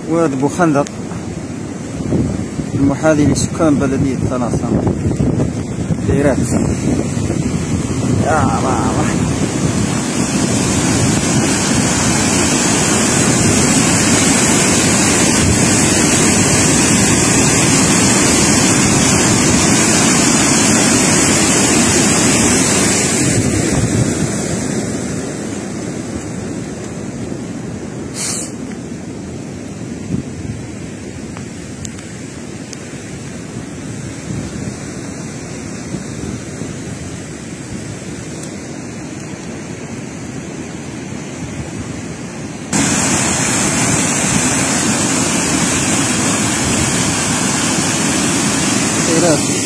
واد بوخندق المحاذي لسكان بلدية طلاسة ديرات يا الله. Gracias.